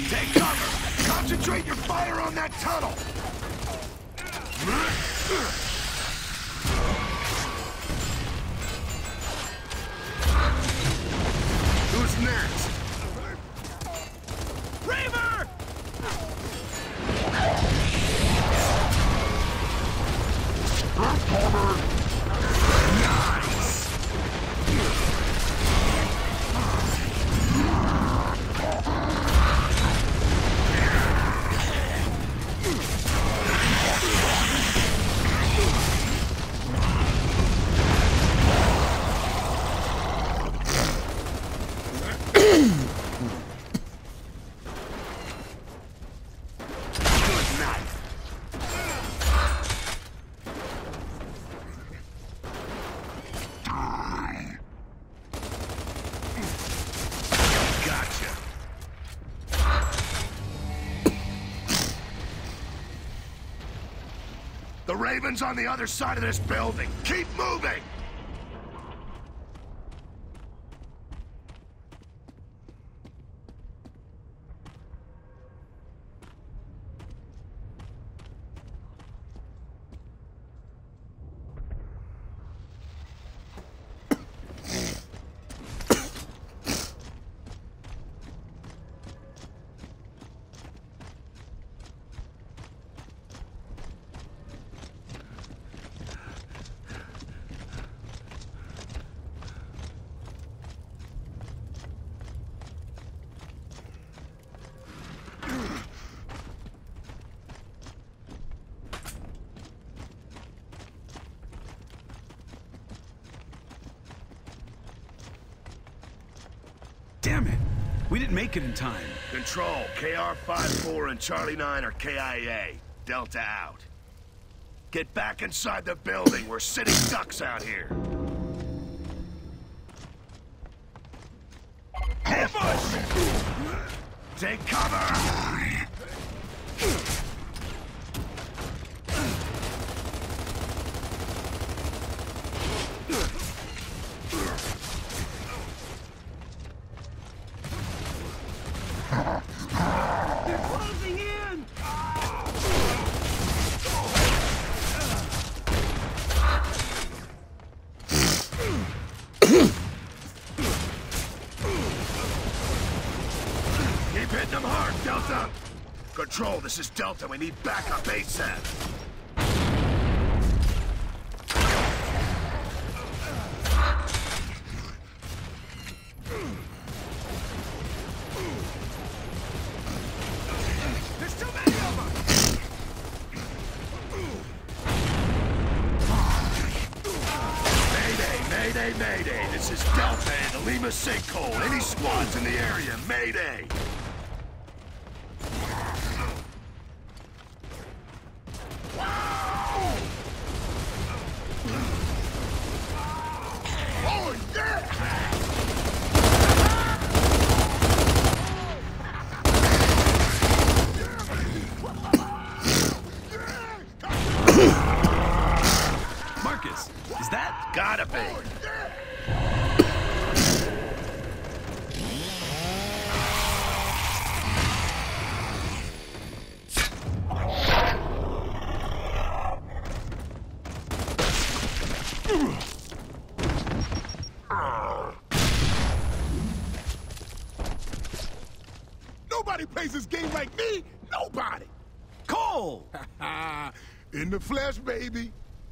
Take cover! Concentrate your fire on that tunnel! Who's next? Reaver! Nice! The Raven's on the other side of this building. Keep moving! Damn it! We didn't make it in time. Control, KR-54 and Charlie 9 are KIA. Delta out. Get back inside the building. We're sitting ducks out here. Ambush! Take cover! They're closing in! Keep hitting them hard, Delta! Control, this is Delta. We need backup ASAP. There's too many of them! Mayday, mayday. This is Delta in the Lima sinkhole. Any squads in the area, mayday. Oh, yeah! Marcus, is that? Gotta be. Nobody plays this game like me! Nobody! Cole! In the flesh, baby!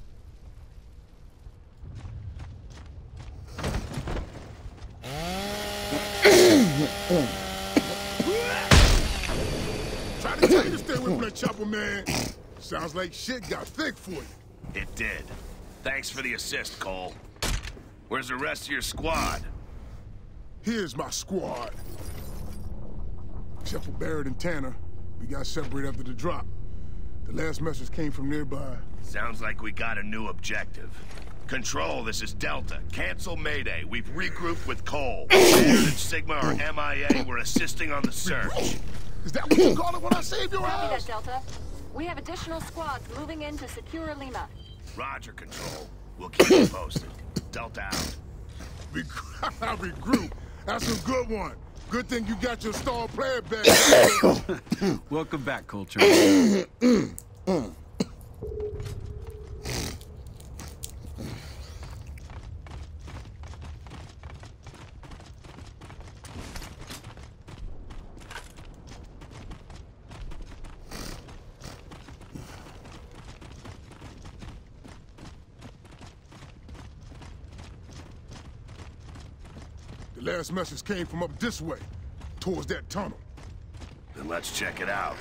Try to tell you to stay away from that chopper, man. Sounds like shit got thick for you. It did. Thanks for the assist, Cole. Where's the rest of your squad? Here's my squad. Except for Barrett and Tanner, we got separated after the drop. The last message came from nearby. Sounds like we got a new objective. Control, this is Delta. Cancel Mayday. We've regrouped with Cole. Baird and Sigma are MIA. We're assisting on the search. Is that what you call it when I saved your Copy ass? that, Delta. We have additional squads moving in to secure Lima. Roger, Control. We'll keep you posted. Delta out. Regroup. That's a good one. Good thing you got your star player back. Welcome back, Culture. The last message came from up this way, towards that tunnel. Then let's check it out.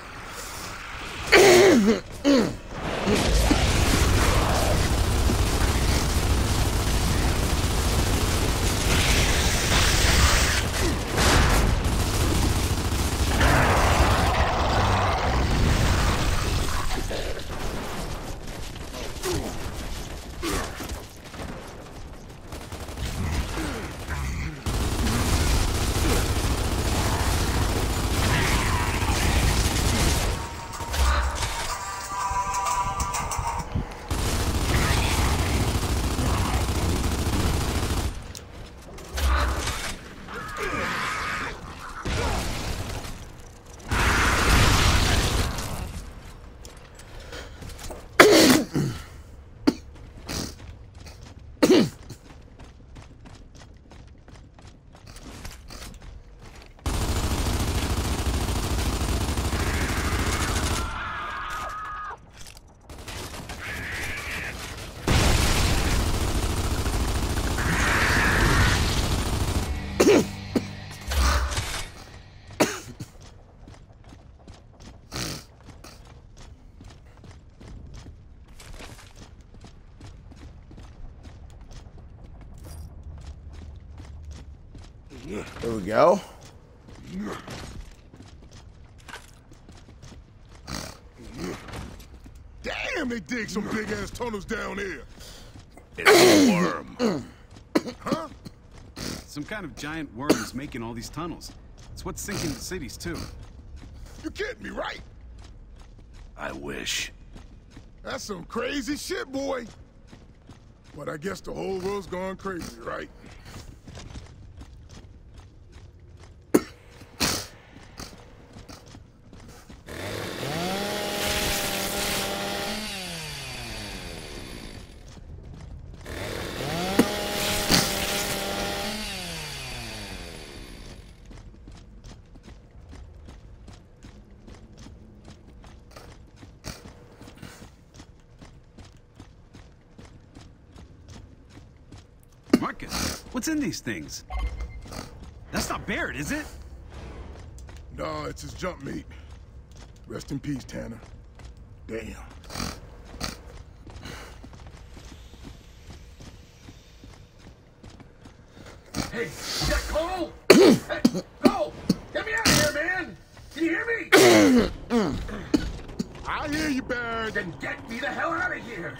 There we go. Damn, they dig some big-ass tunnels down here. It's a worm. Huh? Some kind of giant worm is making all these tunnels. It's what's sinking the cities, too. You kidding me, right? I wish. That's some crazy shit, boy. But I guess the whole world's gone crazy, right? Marcus, what's in these things? That's not Barrett, is it? Nah, it's his jump mate. Rest in peace, Tanner. Damn. Hey, is that Cole? Hey, Cole! Get me out of here, man! Can you hear me? I hear you, Barrett. Then get me the hell out of here!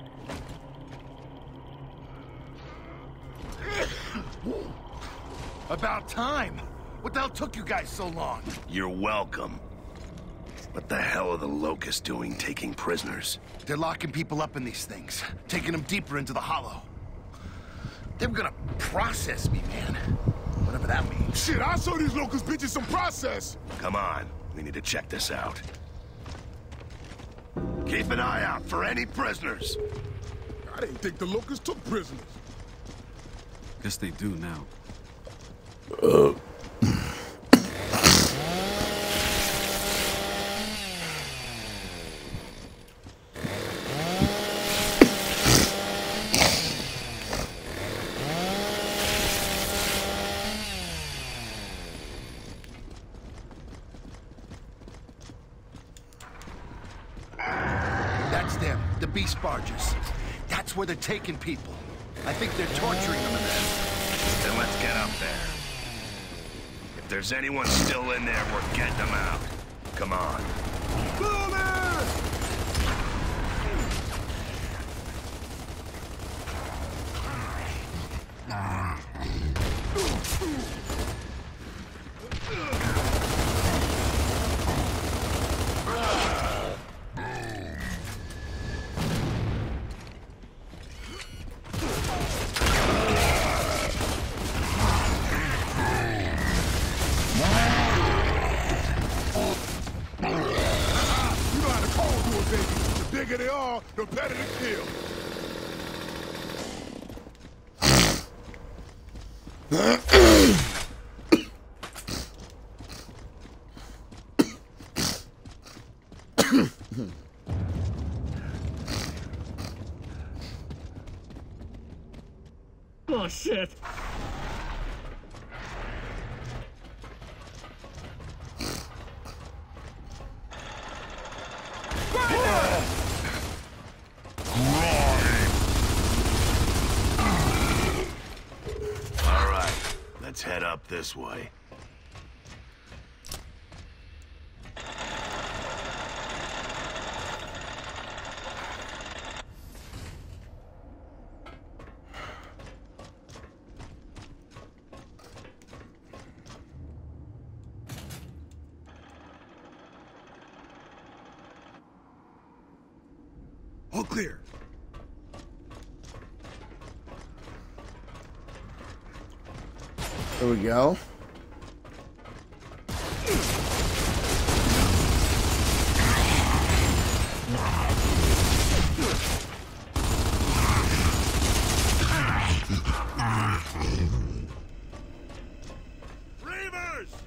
About time. What the hell took you guys so long? You're welcome. What the hell are the Locusts doing taking prisoners? They're locking people up in these things, taking them deeper into the hollow. They were gonna process me, man. Whatever that means. Shit, I saw these locust bitches some process. Come on, we need to check this out. Keep an eye out for any prisoners. I didn't think the locusts took prisoners. Guess they do now. That's them, the beast barges. That's where they're taking people. I think they're torturing them in there. Then let's get up there. If there's anyone still in there, we're getting them out. Come on. are, the better the kill. Oh, shit. All right, let's head up this way. All clear. There we go. Reavers!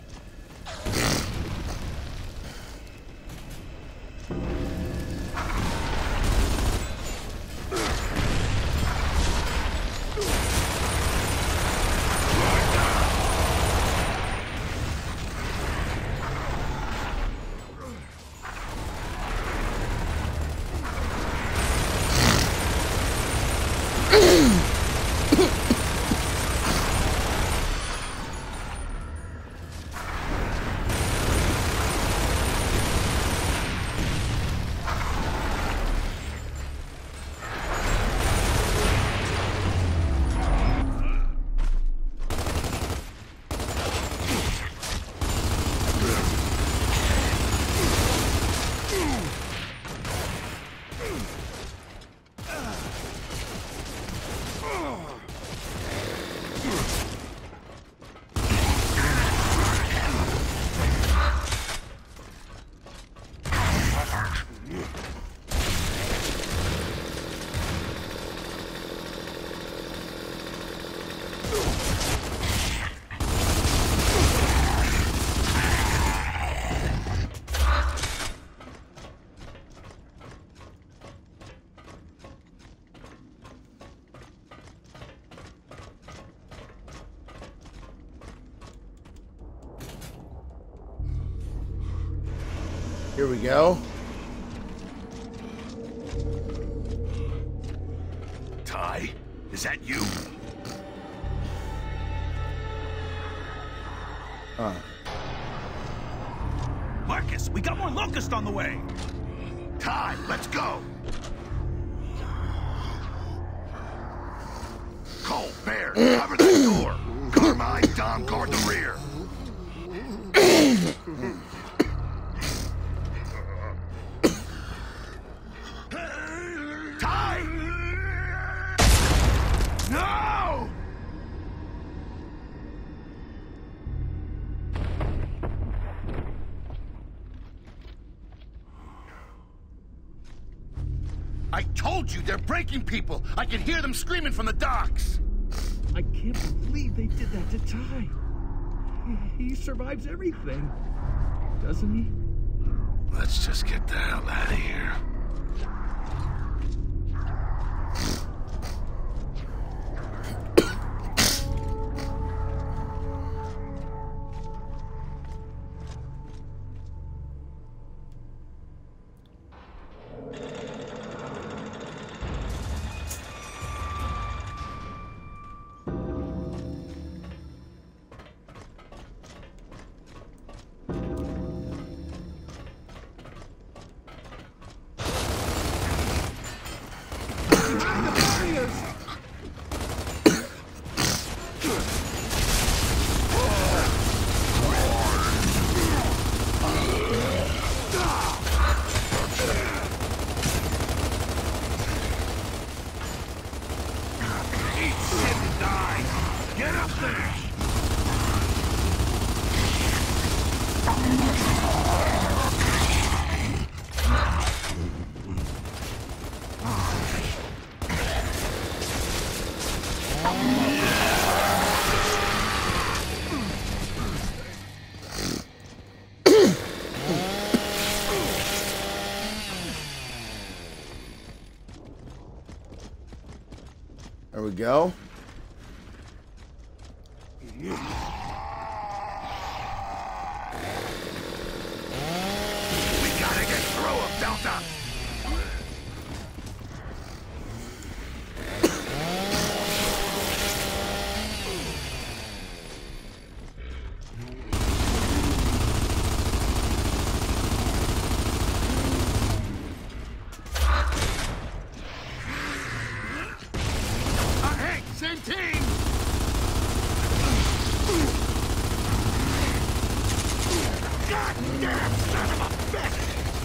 Here we go. Ty, is that you? Marcus, we got more locusts on the way. Ty, let's go! Cole, Bear, cover that door. Carmine, Dom, guard the rear. Ty! No! I told you, they're breaking people. I can hear them screaming from the docks. I can't believe they did that to Ty. He survives everything, doesn't he? Let's just get the hell out of here. There we go. We gotta get through him, Delta! Hey, same team! Goddamn son of a bitch!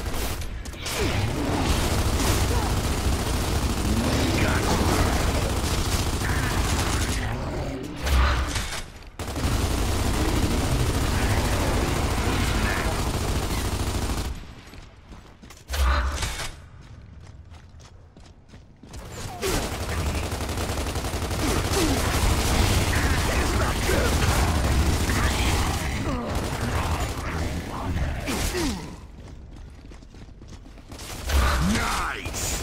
Nice!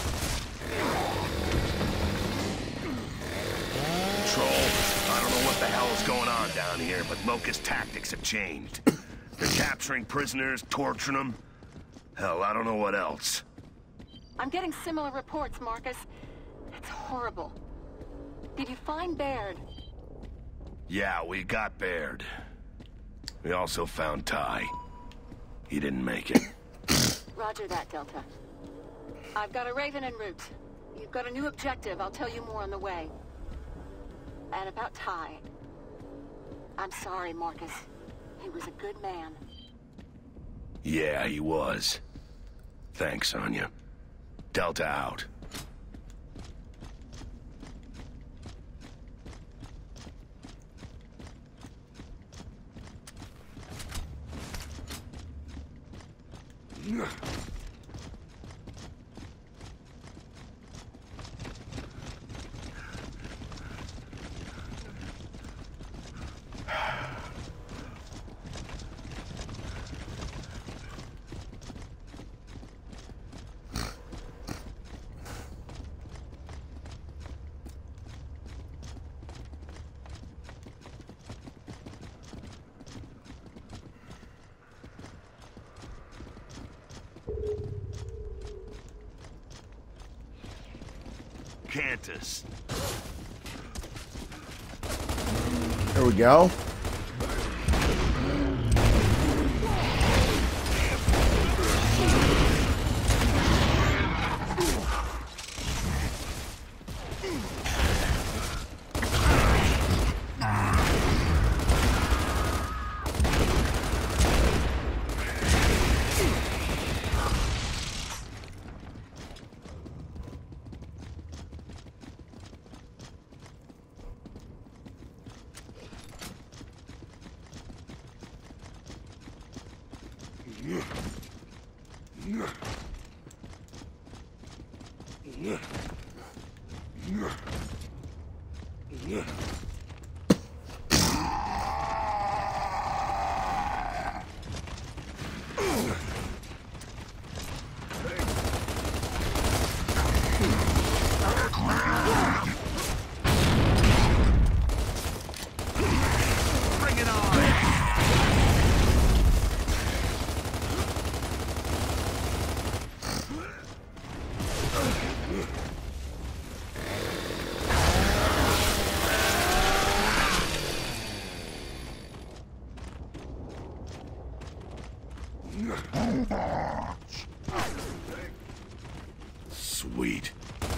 Control, I don't know what the hell is going on down here, but Locust tactics have changed. They're capturing prisoners, torturing them. Hell, I don't know what else. I'm getting similar reports, Marcus. It's horrible. Did you find Baird? Yeah, we got Baird. We also found Ty. He didn't make it. Roger that, Delta. I've got a Raven en route. You've got a new objective. I'll tell you more on the way. And about Ty. I'm sorry, Marcus. He was a good man. Yeah, he was. Thanks, Anya. Delta out. Cantus. There we go. Bring it on! Sweet.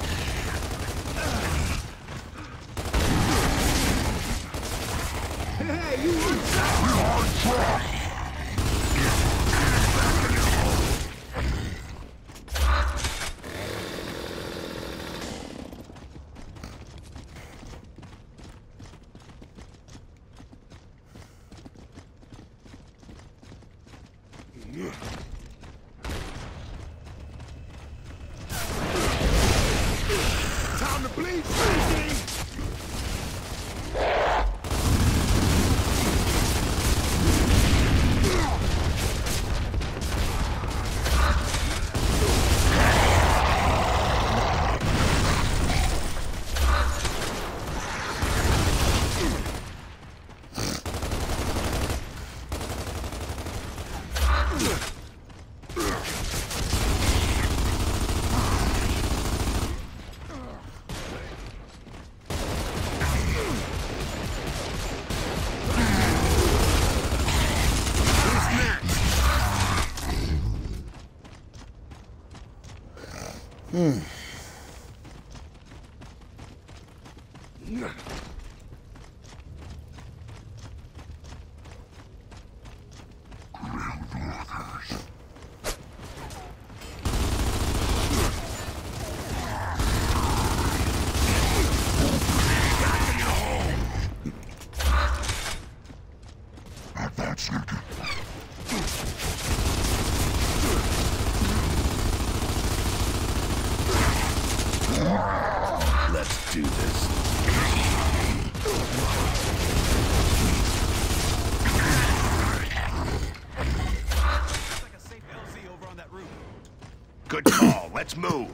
Hey, you on track! Time to bleed, crazy! Let's do this. Looks like a safe LZ over on that roof. Good call. Let's move.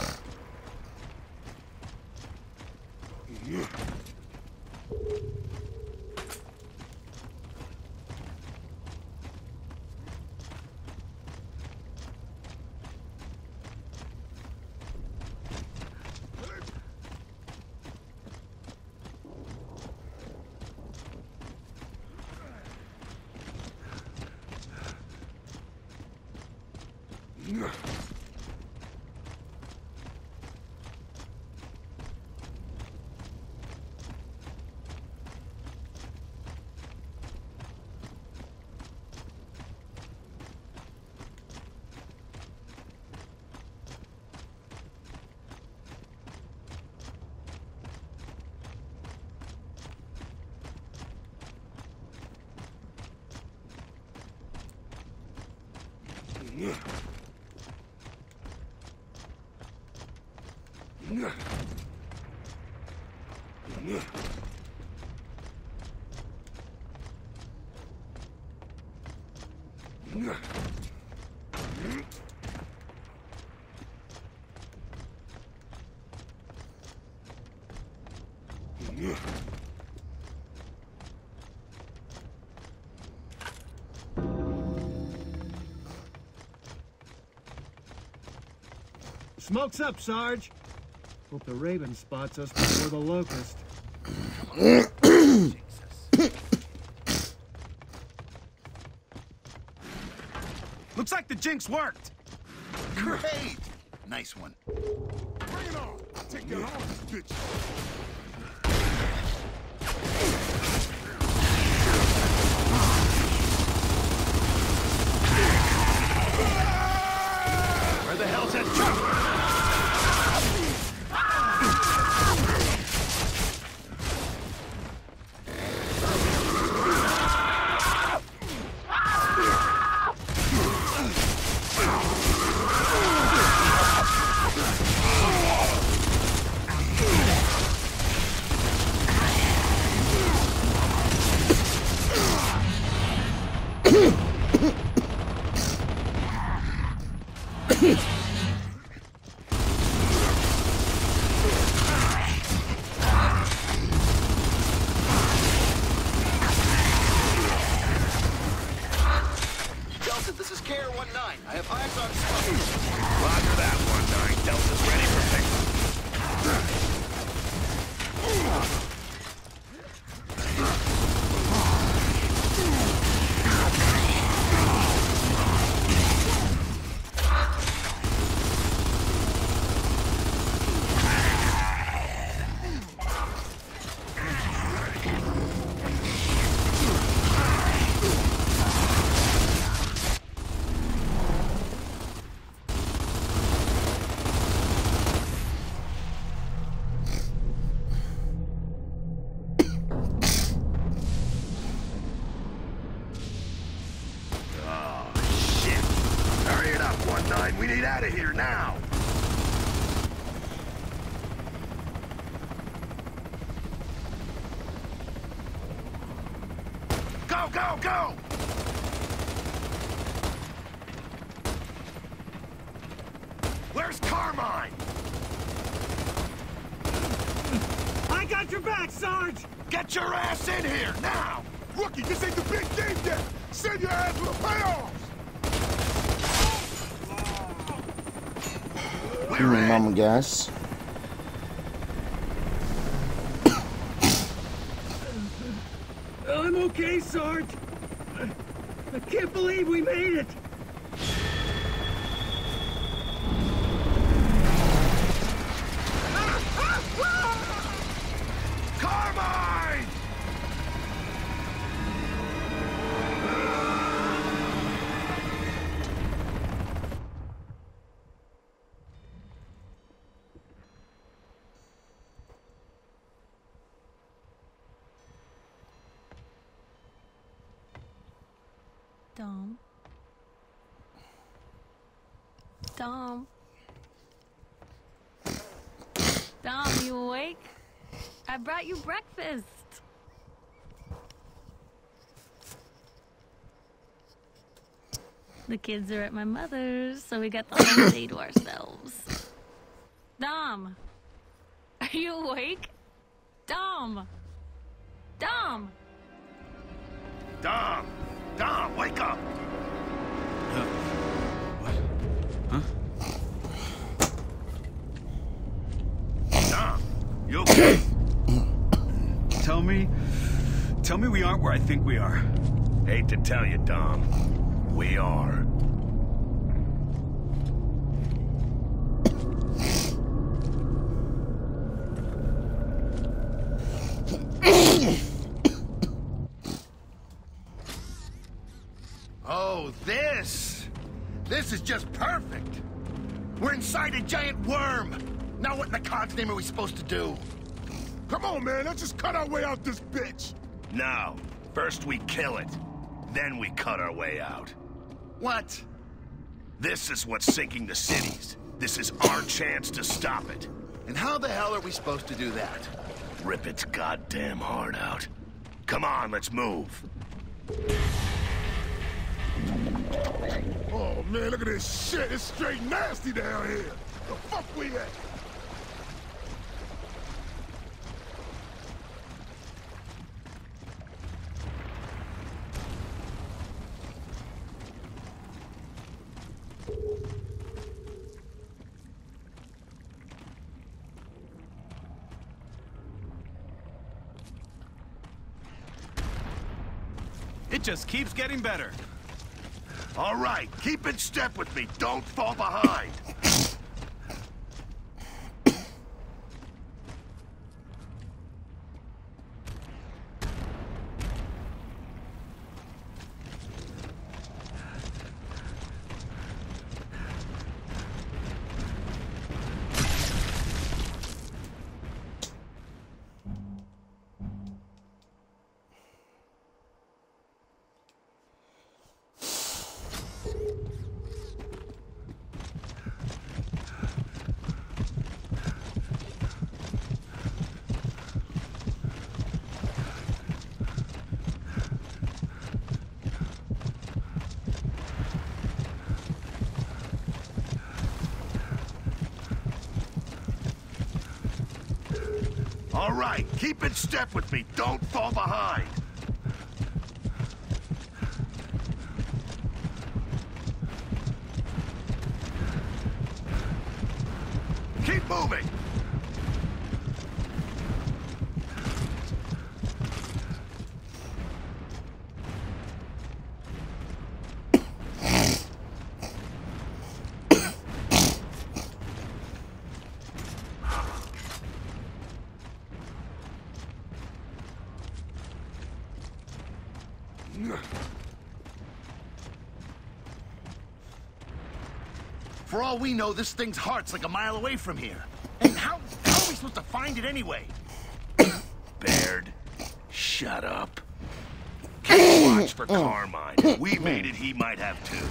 Smoke's up, Sarge. Hope the Raven spots us before the Locust. Looks like the jinx worked. Great! Nice one. Bring it on. Take that on, bitch. Where the hell's that truck? Delta, this is KR-19. I have eyes on smoke. Roger that, 1-9. Delta's ready for pickup. We need out of here now! Go, go, go! Where's Carmine? I got your back, Sarge! Get your ass in here, now! Rookie, this ain't the big game yet. Send your ass for the payoffs. Mama gas. I'm okay, Sarge. I can't believe we made it. Carmine! Dom. Dom. Dom, you awake? I brought you breakfast. The kids are at my mother's, so we got the whole day to ourselves. Dom. Are you awake? Dom. Dom. Dom! Dom, wake up! What? Huh? Dom, you okay? Tell me we aren't where I think we are. Hate to tell you, Dom. We are. Oh, this is just perfect. We're inside a giant worm. Now what in the cod's name are we supposed to do? Come on, man. Let's just cut our way out this bitch. No. First we kill it. Then we cut our way out. What? This is what's sinking the cities. This is our chance to stop it. And how the hell are we supposed to do that? Rip its goddamn heart out. Come on, let's move. Oh, man, look at this shit. It's straight nasty down here. The fuck we at? It just keeps getting better. All right, keep in step with me. Don't fall behind. All right, keep in step with me. Don't fall behind. Keep moving. For all we know, this thing's heart's like a mile away from here. And how are we supposed to find it anyway? Baird, shut up. Keep watch for Carmine. If we made it, he might have too.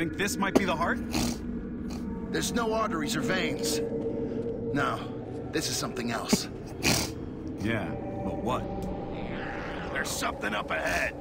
think this might be the heart? There's no arteries or veins. No, this is something else. Yeah, but what? There's something up ahead.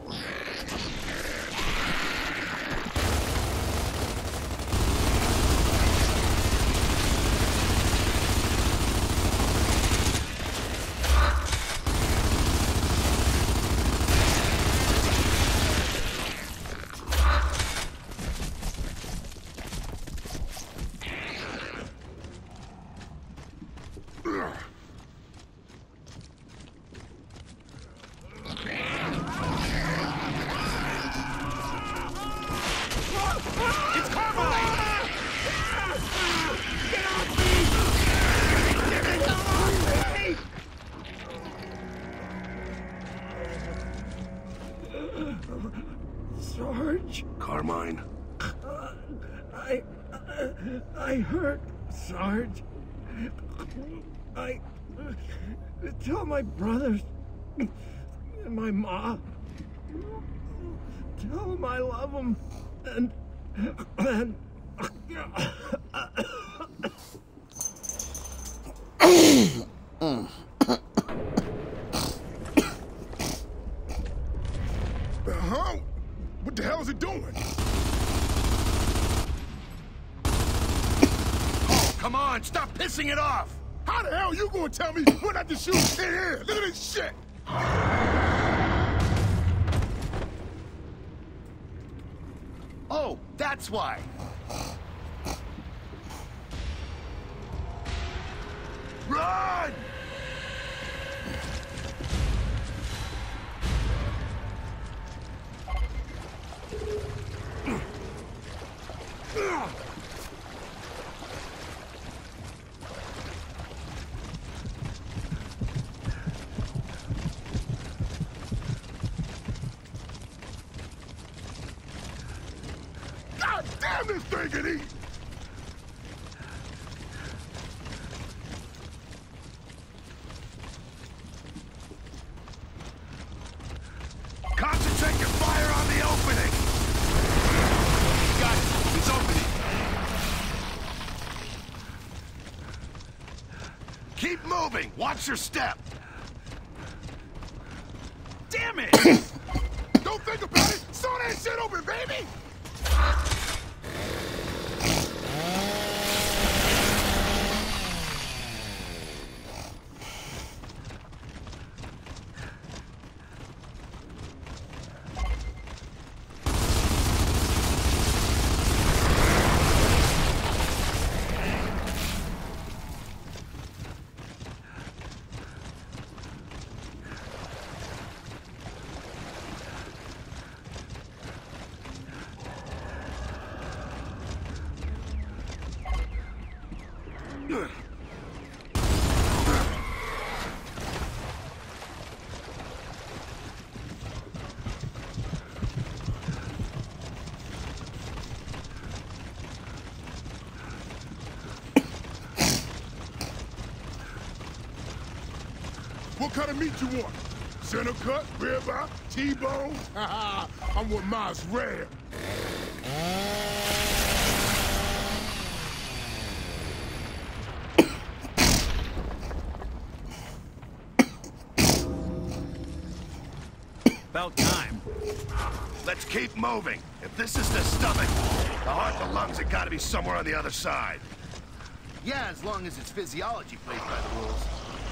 Sarge? Carmine? I hurt, Sarge. Tell my brothers and my mom. Tell them I love them and Huh? What the hell is it doing? Oh, come on, stop pissing it off! How the hell you gonna tell me when not to shoot in here? Look at this shit! Oh, that's why. Run! God damn, this thing can eat! Concentrate your fire on the opening! Got it. It's opening. Keep moving! Watch your step! Damn it! Don't think about it! Saw that shit open, baby! What kind of meat you want? Center cut, ribeye, T-bone? I want mine rare. About time. Let's keep moving. If this is the stomach, the heart, the lungs have got to be somewhere on the other side. Yeah, as long as its physiology plays by the rules.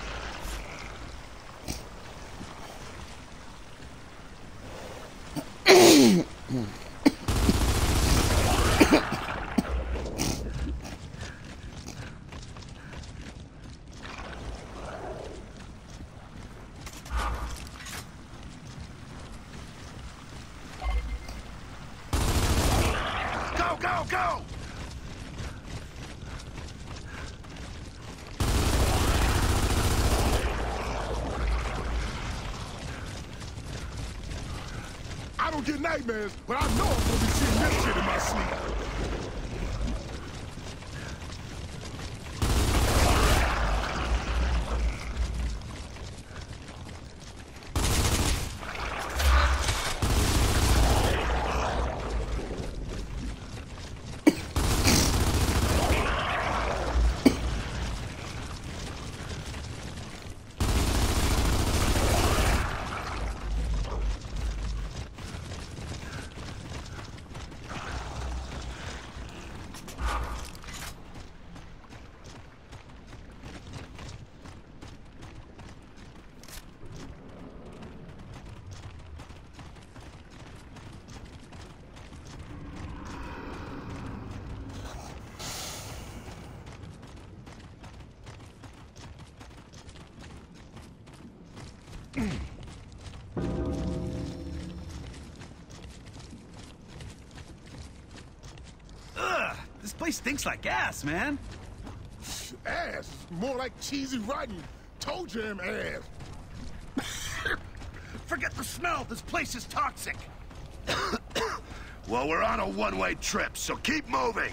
Go, go, go! I don't get nightmares, but I know I'm gonna be seeing this shit in my sleep. This place stinks like ass, man. Ass. More like cheesy, rotten toe jam ass. Forget the smell. This place is toxic. Well, we're on a one-way trip, so keep moving.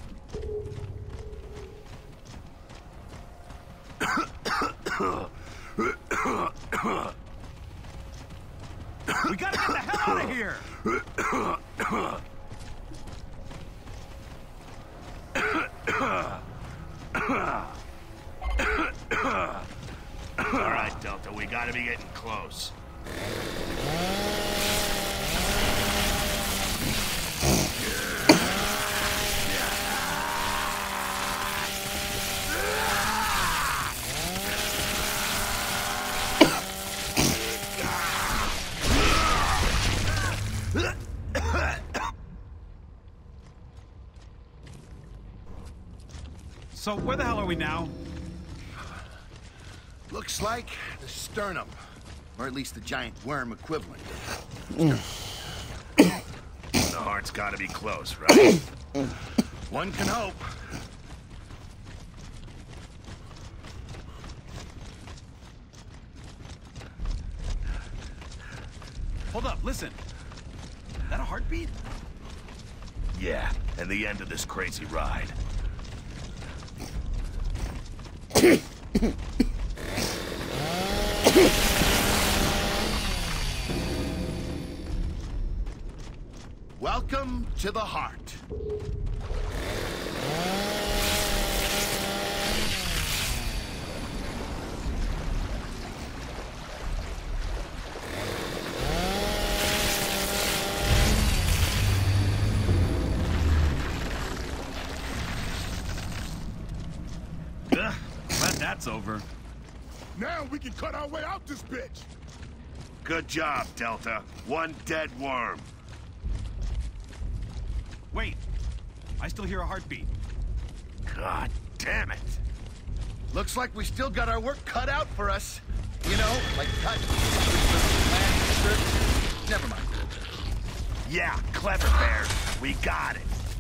We gotta get the hell out of here! All right, Delta, we gotta be getting close. So where the hell are we now? Looks like the sternum. Or at least the giant worm equivalent. The heart's gotta be close, right? One can hope. Hold up, listen. Is that a heartbeat? Yeah, and the end of this crazy ride. Welcome to the heart. Glad that's over. Now we can cut our way out this bitch. Good job, Delta. One dead worm. Wait, I still hear a heartbeat. God damn it. Looks like we still got our work cut out for us. You know, like cut. Never mind. Yeah, clever, Bear. We got it.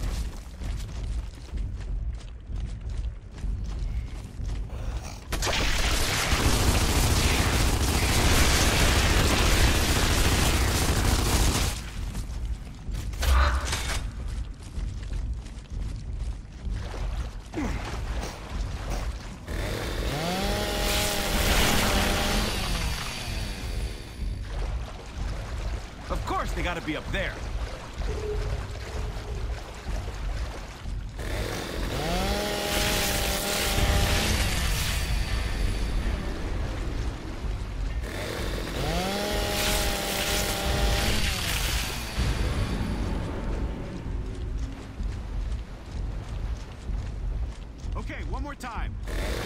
Of course they gotta be up there. Okay, one more time.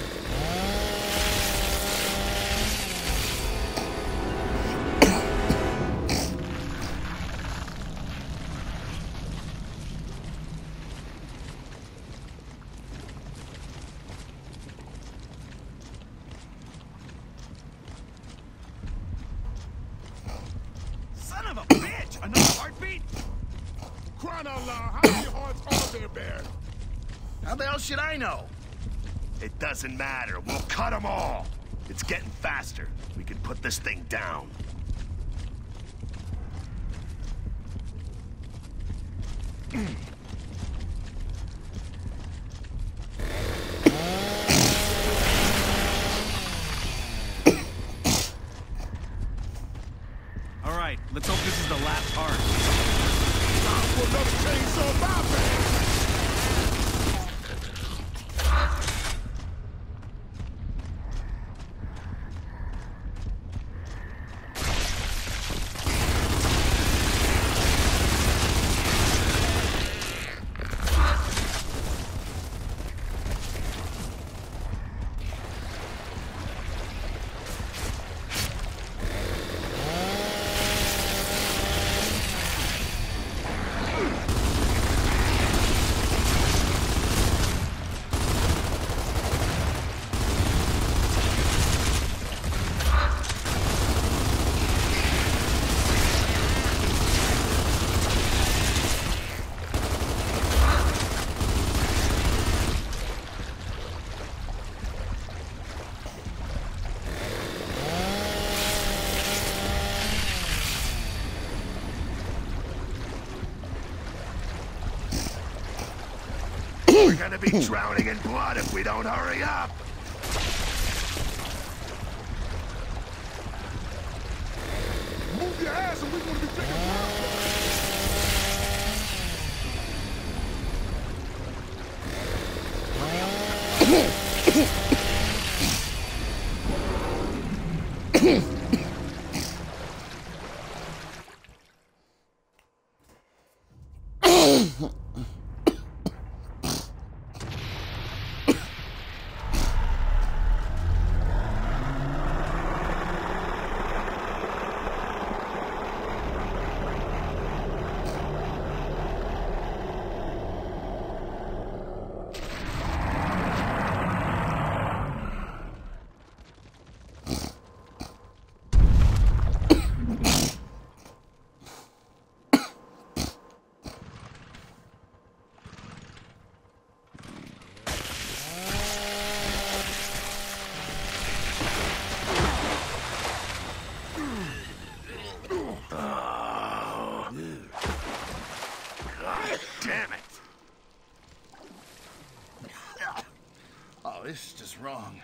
Son of a bitch! Another heartbeat? Crying out loud, how many hearts are there, Bear? How the hell should I know? It doesn't matter. We'll cut them all. It's getting faster. We can put this thing down. All right, let's hope this is the last heart. Time for another chainsaw bypass. We're gonna be drowning in blood if we don't hurry up. Move your ass and we're gonna be taking Damn it. Oh, this is just wrong.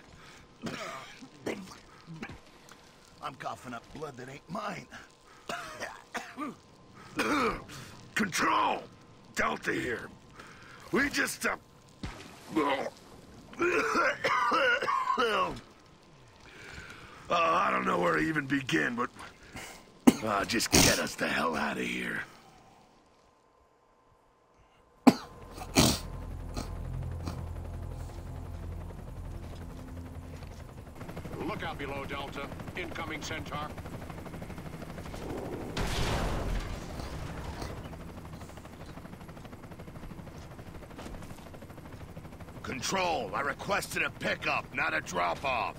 I'm coughing up blood that ain't mine. Control! Delta here. We just, I don't know where to even begin, but just get us the hell out of here. Look out below, Delta. Incoming Centaur. Control, I requested a pickup, not a drop-off.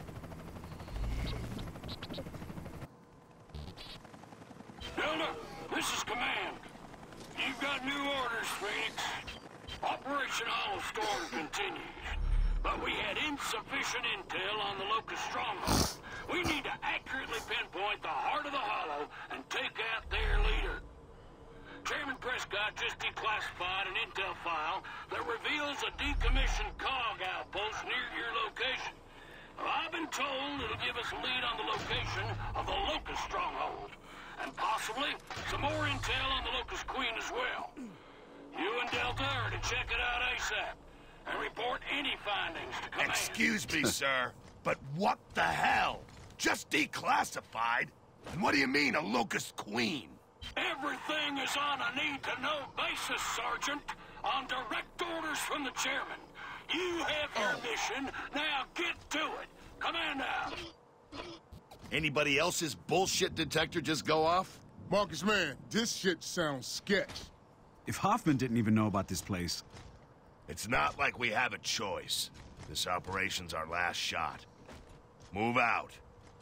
Delta, this is Command. You've got new orders, Phoenix. Operation Hollow Storm continues, but we had insufficient intel on the Locust stronghold. We need to accurately pinpoint the heart of the Hollow and take out their leader. Chairman Prescott just declassified an intel file that reveals a decommissioned COG outpost near your location. I've been told it'll give us a lead on the location of the Locust stronghold, and possibly some more intel on the Locust Queen as well. You and Delta are to check it out ASAP, and report any findings to Command. Excuse me, sir, but what the hell? Just declassified? And what do you mean, a Locust Queen? Everything is on a need-to-know basis, Sergeant, on direct orders from the chairman. You have your mission, now get to it. Command out. Anybody else's bullshit detector just go off? Marcus, man, this shit sounds sketch. If Hoffman didn't even know about this place... It's not like we have a choice. This operation's our last shot. Move out.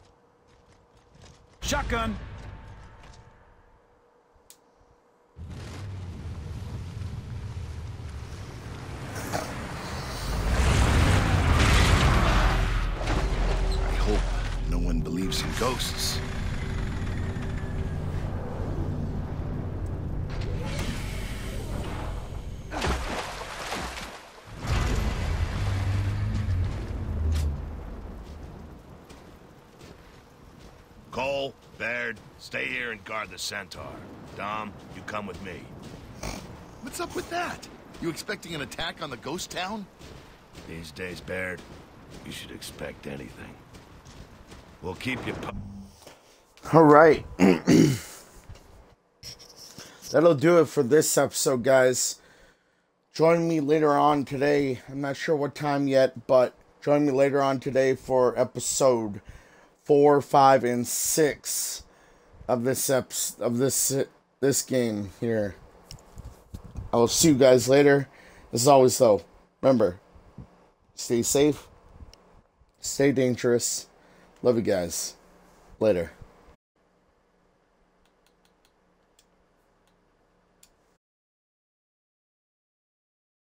Shotgun! I hope no one believes in ghosts. Cole, Baird, stay here and guard the Centaur. Dom, you come with me. What's up with that? You expecting an attack on the ghost town? These days, Baird, you should expect anything. We'll keep you All right. That'll do it for this episode, guys. Join me later on today. I'm not sure what time yet, but join me later on today for episode 4, 5, and 6 of this game here. I will see you guys later. As always, though, remember, stay safe, stay dangerous. Love you guys. Later.